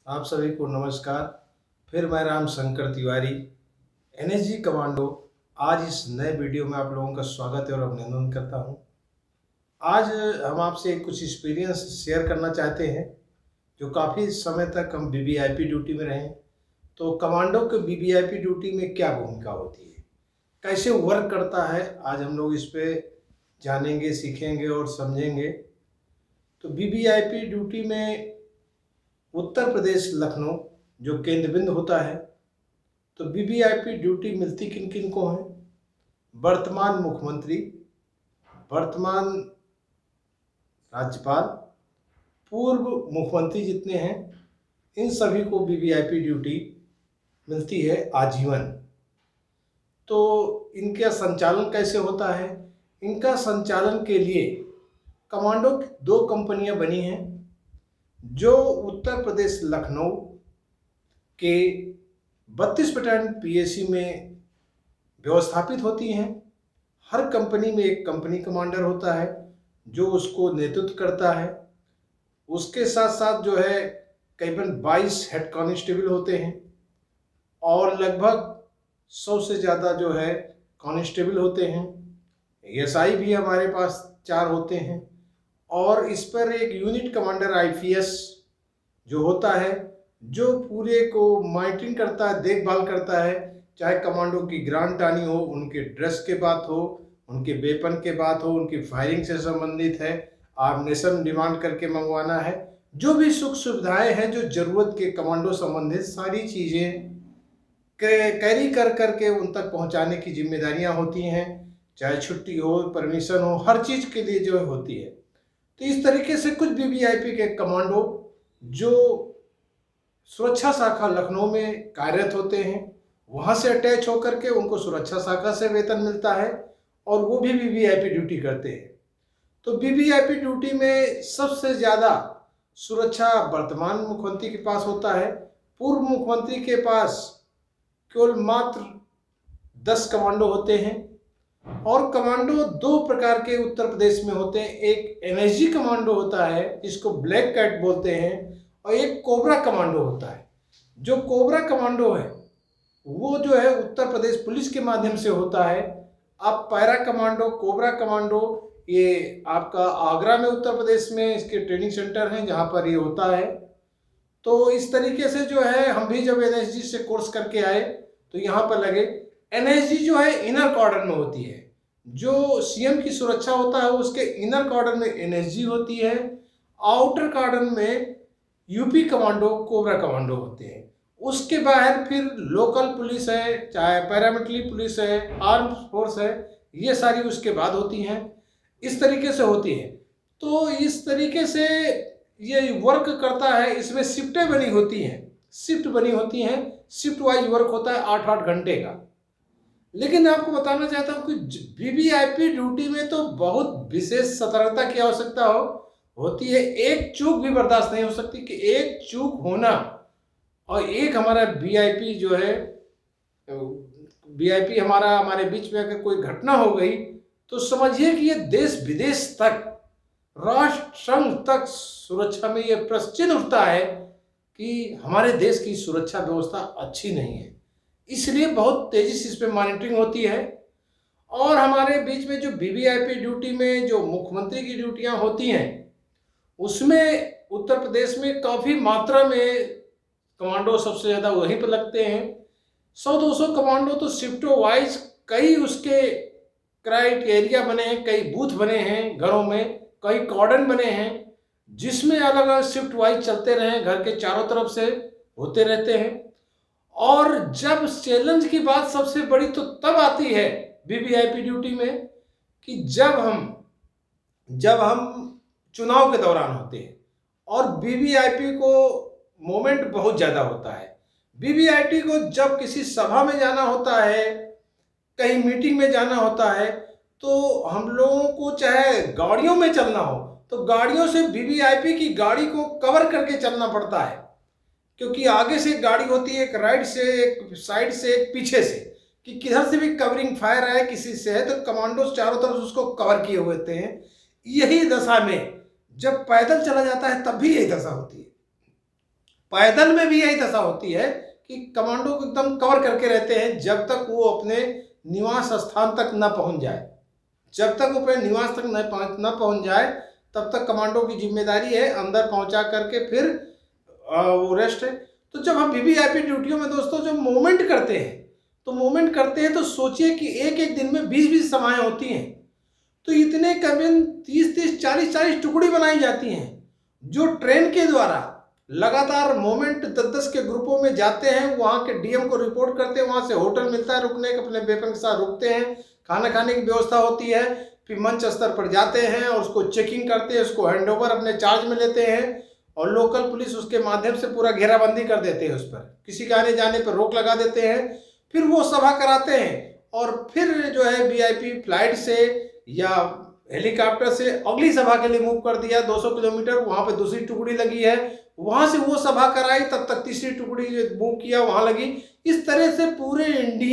आप सभी को नमस्कार। फिर मैं राम शंकर तिवारी, एनएसजी कमांडो। आज इस नए वीडियो में आप लोगों का स्वागत है और अभिनंदन करता हूं। आज हम आपसे कुछ एक्सपीरियंस शेयर करना चाहते हैं। जो काफ़ी समय तक हम वीवीआईपी ड्यूटी में रहे, तो कमांडो के वीवीआईपी ड्यूटी में क्या भूमिका होती है, कैसे वर्क करता है, आज हम लोग इस पे जानेंगे, सीखेंगे और समझेंगे। तो वीवीआईपी ड्यूटी में उत्तर प्रदेश लखनऊ जो केंद्र बिंदु होता है, तो वीवीआईपी ड्यूटी मिलती किन किन को है? वर्तमान मुख्यमंत्री, वर्तमान राज्यपाल, पूर्व मुख्यमंत्री जितने हैं, इन सभी को वीवीआईपी ड्यूटी मिलती है आजीवन। तो इनका संचालन कैसे होता है? इनका संचालन के लिए कमांडो की 2 कंपनियां बनी हैं जो उत्तर प्रदेश लखनऊ के 32 बटालियन पीएसी में व्यवस्थापित होती हैं। हर कंपनी में एक कंपनी कमांडर होता है जो उसको नेतृत्व करता है। उसके साथ साथ जो है करीबन 22 हेड कांस्टेबल होते हैं और लगभग 100 से ज़्यादा जो है कांस्टेबल होते हैं। एएसआई भी हमारे पास 4 होते हैं और इस पर एक यूनिट कमांडर आईपीएस जो होता है, जो पूरे को मॉनिटरिंग करता है, देखभाल करता है। चाहे कमांडो की ग्रांट आनी हो, उनके ड्रेस के बात हो, उनके वेपन के बात हो, उनकी फायरिंग से संबंधित है, आर्मिनेशन डिमांड करके मंगवाना है, जो भी सुख सुविधाएं हैं, जो जरूरत के कमांडो संबंधित सारी चीज़ें कैरी कर करके उन तक पहुंचाने की जिम्मेदारियां होती हैं। चाहे छुट्टी हो, परमिशन हो, हर चीज़ के लिए जो होती है। तो इस तरीके से कुछ वीवीआईपी के कमांडो जो सुरक्षा शाखा लखनऊ में कार्यरत होते हैं, वहाँ से अटैच होकर के उनको सुरक्षा शाखा से वेतन मिलता है और वो भी वीवीआईपी ड्यूटी करते हैं। तो वीवीआईपी ड्यूटी में सबसे ज़्यादा सुरक्षा वर्तमान मुख्यमंत्री के पास होता है। पूर्व मुख्यमंत्री के पास केवल मात्र 10 कमांडो होते हैं और कमांडो 2 प्रकार के उत्तर प्रदेश में होते हैं। एक एनएसजी कमांडो होता है जिसको ब्लैक कैट बोलते हैं और एक कोबरा कमांडो होता है। जो कोबरा कमांडो है वो जो है उत्तर प्रदेश पुलिस के माध्यम से होता है। अब पैरा कमांडो, कोबरा कमांडो, ये आपका आगरा में उत्तर प्रदेश में इसके ट्रेनिंग सेंटर हैं जहाँ पर ये होता है। तो इस तरीके से जो है हम भी जब एनएसजी से कोर्स करके आए तो यहाँ पर लगे। एनएसजी जो है इनर कॉर्डन में होती है। जो सीएम की सुरक्षा होता है उसके इनर कॉर्डन में एनएसजी होती है, आउटर कॉर्डन में यूपी कमांडो, कोबरा कमांडो होते हैं। उसके बाहर फिर लोकल पुलिस है, चाहे पैरामिलिट्री पुलिस है, आर्म फोर्स है, ये सारी उसके बाद होती हैं। इस तरीके से होती है। तो इस तरीके से ये वर्क करता है। इसमें शिफ्टें बनी होती हैं, शिफ्ट बनी होती हैं, शिफ्ट वाइज वर्क होता है 8-8 घंटे का। लेकिन आपको बताना चाहता हूँ कि वीवीआईपी ड्यूटी में तो बहुत विशेष सतर्कता की आवश्यकता होती है। एक चूक भी बर्दाश्त नहीं हो सकती कि एक चूक होना और एक हमारा वीआईपी जो है, वीआईपी हमारे बीच में अगर कोई घटना हो गई तो समझिए कि ये देश विदेश तक, राष्ट्र संघ तक सुरक्षा में ये प्रश्न उठता है कि हमारे देश की सुरक्षा व्यवस्था अच्छी नहीं है। इसलिए बहुत तेजी से इस पर मॉनिटरिंग होती है। और हमारे बीच में जो वीवीआईपी ड्यूटी में जो मुख्यमंत्री की ड्यूटियां होती हैं उसमें उत्तर प्रदेश में काफ़ी मात्रा में कमांडो सबसे ज़्यादा वहीं पर लगते हैं। 100-200 कमांडो तो शिफ्टों वाइज कई उसके क्राइटेरिया बने हैं, कई बूथ बने हैं घरों में, कई कॉर्डन बने हैं जिसमें अलग अलग शिफ्ट वाइज चलते रहे, घर के चारों तरफ से होते रहते हैं। और जब चैलेंज की बात सबसे बड़ी तो तब आती है वीवीआईपी ड्यूटी में कि जब हम चुनाव के दौरान होते हैं और वीवीआईपी को मोमेंट बहुत ज़्यादा होता है। वीवीआईपी को जब किसी सभा में जाना होता है, कहीं मीटिंग में जाना होता है, तो हम लोगों को चाहे गाड़ियों में चलना हो तो गाड़ियों से वीवीआईपी की गाड़ी को कवर करके चलना पड़ता है, क्योंकि आगे से गाड़ी होती है, एक राइट से, एक साइड से, एक पीछे से, कि किधर से भी कवरिंग फायर आए किसी से है तो कमांडो चारों तरफ उसको कवर किए हुए होते हैं। यही दशा में जब पैदल चला जाता है तब भी यही दशा होती है। पैदल में भी यही दशा होती है कि कमांडो को एकदम कवर करके रहते हैं जब तक वो अपने निवास स्थान तक न पहुंच जाए। जब तक वो अपने निवास तक न पहुंच जाए तब तक कमांडो की जिम्मेदारी है अंदर पहुंचा करके फिर वो रेस्ट है। तो जब हम वीवीआईपी ड्यूटियों में दोस्तों जब मूवमेंट करते हैं तो सोचिए कि एक एक दिन में 20-20 सभाएं होती हैं, तो इतने करीबन 30-30 40-40 टुकड़ी बनाई जाती हैं जो ट्रेन के द्वारा लगातार मूवमेंट 10-10 के ग्रुपों में जाते हैं, वहाँ के डीएम को रिपोर्ट करते हैं, वहाँ से होटल मिलता है रुकने के, अपने वेपन के साथ रुकते हैं, खाना खाने की व्यवस्था होती है, फिर मंच स्तर पर जाते हैं और उसको चेकिंग करते हैं, उसको हैंडओवर अपने चार्ज में लेते हैं और लोकल पुलिस उसके माध्यम से पूरा घेराबंदी कर देते हैं, उस पर किसी के आने जाने पर रोक लगा देते हैं। फिर वो सभा कराते हैं और फिर जो है वीआईपी फ्लाइट से या हेलीकॉप्टर से अगली सभा के लिए मूव कर दिया 200 किलोमीटर, वहाँ पे दूसरी टुकड़ी लगी है, वहाँ से वो सभा कराई, तब तक तीसरी टुकड़ी मूव किया वहाँ लगी। इस तरह से पूरे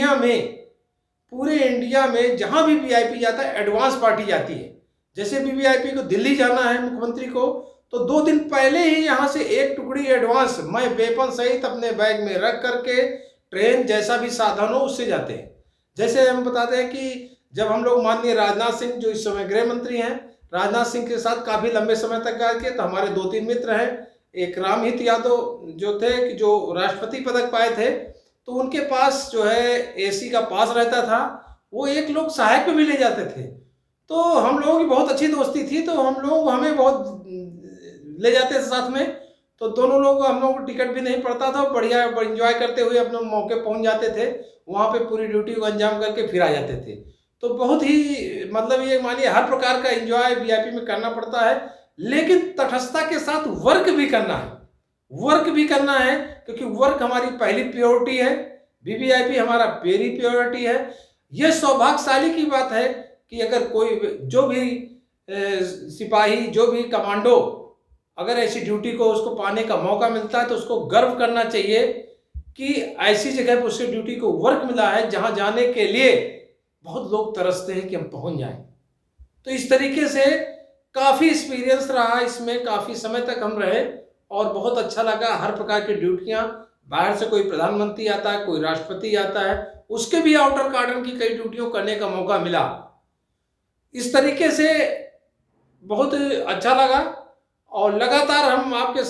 इंडिया में जहाँ भी वीआईपी जाता है एडवांस पार्टी जाती है। जैसे वीवीआईपी को दिल्ली जाना है मुख्यमंत्री को, तो 2 दिन पहले ही यहाँ से एक टुकड़ी एडवांस मैं वेपन सहित अपने बैग में रख करके ट्रेन जैसा भी साधन हो उससे जाते हैं। जैसे हम बताते हैं कि जब हम लोग माननीय राजनाथ सिंह जो इस समय गृह मंत्री हैं, राजनाथ सिंह के साथ काफ़ी लंबे समय तक गए थे, तो हमारे 2-3 मित्र हैं, एक रामहित यादव जो थे कि जो राष्ट्रपति पदक पाए थे, तो उनके पास जो है एसी का पास रहता था, वो एक लोग सहायक पे भी ले जाते थे। तो हम लोगों की बहुत अच्छी दोस्ती थी, तो हम लोग हमें बहुत ले जाते थे साथ में, तो दोनों लोग हम लोगों को टिकट भी नहीं पड़ता था, बढ़िया एंजॉय करते हुए अपने मौके पहुंच जाते थे, वहाँ पे पूरी ड्यूटी को अंजाम करके फिर आ जाते थे। तो बहुत ही मतलब ये मानिए हर प्रकार का एंजॉय वीआईपी में करना पड़ता है, लेकिन तटस्थता के साथ वर्क भी करना है, क्योंकि वर्क हमारी पहली प्रायोरिटी है, वीवीआईपी हमारा पहली प्रायोरिटी है। यह सौभाग्यशाली की बात है कि अगर कोई जो भी सिपाही जो भी कमांडो अगर ऐसी ड्यूटी को उसको पाने का मौका मिलता है तो उसको गर्व करना चाहिए कि ऐसी जगह पर उसकी ड्यूटी को वर्क मिला है जहां जाने के लिए बहुत लोग तरसते हैं कि हम पहुंच जाएं। तो इस तरीके से काफ़ी एक्सपीरियंस रहा, इसमें काफ़ी समय तक हम रहे और बहुत अच्छा लगा। हर प्रकार की ड्यूटियां, बाहर से कोई प्रधानमंत्री आता है, कोई राष्ट्रपति आता है, उसके भी आउटर कार्डन की कई ड्यूटियों करने का मौका मिला। इस तरीके से बहुत अच्छा लगा और लगातार आपके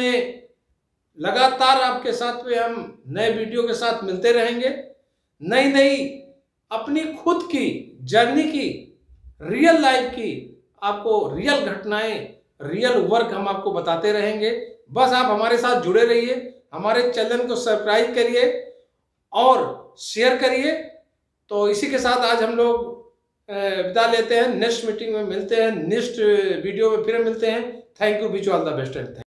साथ में हम नए वीडियो के साथ मिलते रहेंगे। नई अपनी खुद की जर्नी की, रियल लाइफ की, आपको रियल घटनाएं, रियल वर्क हम आपको बताते रहेंगे। बस आप हमारे साथ जुड़े रहिए, हमारे चैनल को सब्सक्राइब करिए और शेयर करिए। तो इसी के साथ आज हम लोग विदा लेते हैं, नेक्स्ट मीटिंग में मिलते हैं, नेक्स्ट वीडियो में फिर मिलते हैं। Thank you, wish all the best and